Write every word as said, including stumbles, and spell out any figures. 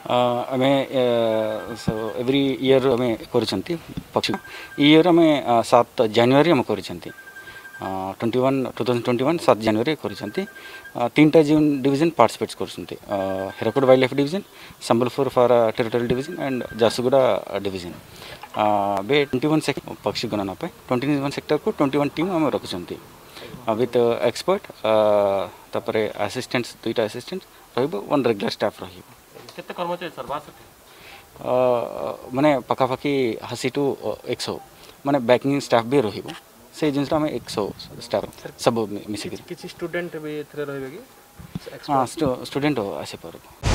आम every year आम कर पक्षी इयर आम सात जानुरी आम कर twenty one two thousand twenty one सात जानुरी कर तीन टा जोन डिवीजन पार्टिसिपेट कर Hirakud wild life division Sambalpur for territorial division and Jharsuguda division बे ट्वेंटी वन पक्षी गणना पे ट्वेंटी वन सेक्टर को ट्वेंटी वन टीम आम रखुंट विथ एक्सपर्ट तापर असिस्टेंट्स दुईटा असिस्टेंट वन रेगुलर स्टाफ केते कर्मचारी सर माने पखापाखि हसी टू एक सौ माने बैकिंग स्टाफ भी रहिबो से जिनस आम एक सौ स्टाफ सब मिसिक किसी स्टूडेंट भी एथरे रहबे कि हाँ स्टूडेंट आसे पर